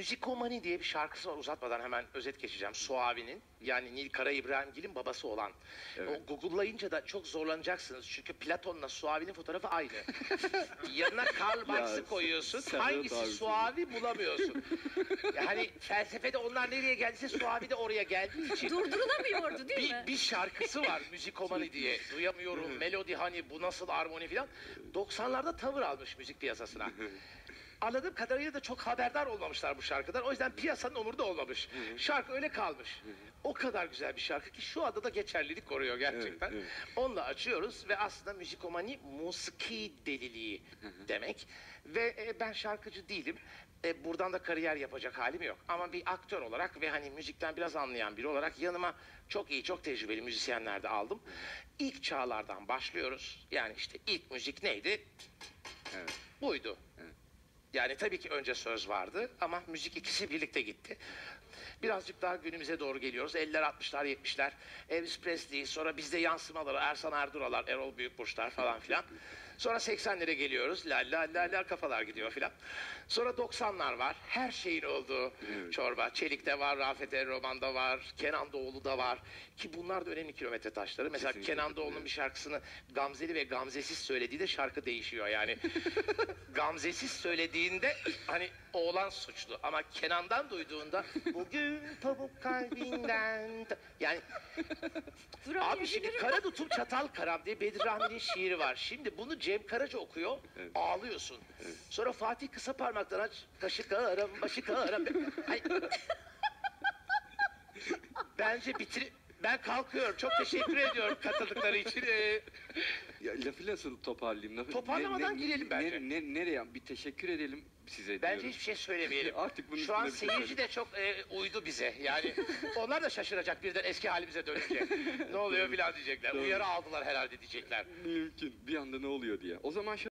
Müzikomani diye bir şarkısı var, uzatmadan hemen özet geçeceğim. Suavi'nin, yani Nil Kara İbrahimgil'in babası olan. Evet. O Google'layınca da çok zorlanacaksınız çünkü Platon'la Suavi'nin fotoğrafı aynı. Yanına Karl Marx'ı koyuyorsun, Serhat hangisi abi. Suavi bulamıyorsun. Yani felsefede onlar nereye geldiyse Suavi de oraya geldiği için. Durdurulamıyordu değil mi? Bir şarkısı var Müzikomani diye. Duyamıyorum, melodi hani bu nasıl armoni filan. 90'larda tavır almış müzik piyasasına. Anladığım kadarıyla da çok haberdar olmamışlar bu şarkıdan. O yüzden piyasanın umurunda olmamış. Şarkı öyle kalmış. O kadar güzel bir şarkı ki şu anda da geçerlilik koruyor gerçekten. Evet. Onunla açıyoruz ve aslında müzikomani musiki deliliği demek. Ve ben şarkıcı değilim. Buradan da kariyer yapacak halim yok. Ama bir aktör olarak ve hani müzikten biraz anlayan biri olarak yanıma çok iyi, çok tecrübeli müzisyenler de aldım. İlk çağlardan başlıyoruz. Yani işte ilk müzik neydi? Evet. Buydu. Evet. Yani tabii ki önce söz vardı ama müzik ikisi birlikte gitti. Birazcık daha günümüze doğru geliyoruz. 50'ler, 60'lar, 70'ler. Elvis Presley, sonra bizde yansımaları, Ersan Erduralar, Erol Büyükburçlar falan filan. Sonra 80'lere geliyoruz. La la la la kafalar gidiyor filan. Sonra 90'lar var. Her şeyin olduğu çorba. Çelik'te var, Rafet El-Roman'da var, Kenan Doğulu'da var. Ki bunlar da önemli kilometre taşları. Mesela Kesinlikle Kenan Doğulu'nun bir şarkısını Gamzeli ve Gamzesiz söylediği de şarkı değişiyor yani. Gamzesiz söylediğinde hani oğlan suçlu ama Kenan'dan duyduğunda bugün tavuk kalbinden yani abi şimdi kara tutum çatal karam diye Bedir Rahmi'nin şiiri var. Şimdi bunu Cem Karaca okuyor, ağlıyorsun. Sonra Fatih Kısaparmak'tan aç, kaşı karam, başı karam. Ay, bence ben kalkıyorum. Çok teşekkür ediyorum katıldıkları için. Ya, lafı nasıl toparlayayım? Toparlamadan girelim bence. Nereye? Bir teşekkür edelim size Bence diyorum. hiçbir şey söylemeyelim. Artık bunun Şu an üstüne bir şey seyirci de çok uydu bize. Yani onlar da şaşıracak birden eski halimize dönünce. Ne oluyor filan diyecekler. Doğru. Uyarı aldılar herhalde diyecekler. Mümkün. Bir anda ne oluyor diye. O zaman